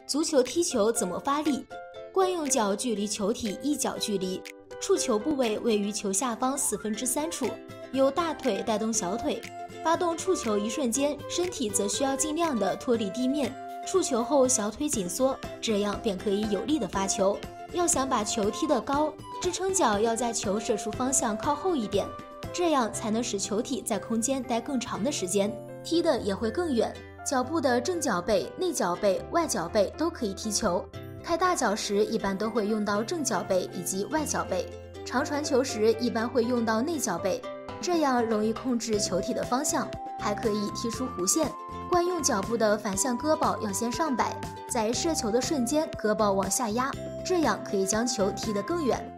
足球踢球怎么发力？惯用脚距离球体一脚距离，触球部位位于球下方3/4处，由大腿带动小腿。发动触球一瞬间，身体则需要尽量的脱离地面。触球后小腿紧缩，这样便可以有力的发球。要想把球踢得高，支撑脚要在球射出方向靠后一点，这样才能使球体在空间待更长的时间，踢得也会更远。脚部的正脚背、内脚背、外脚背都可以踢球。开大脚时一般都会用到正脚背以及外脚背，长传球时一般会用到内脚背，这样容易控制球体的方向，还可以踢出弧线。惯用脚部的反向胳膊要先上摆，在射球的瞬间胳膊往下压，这样可以将球踢得更远。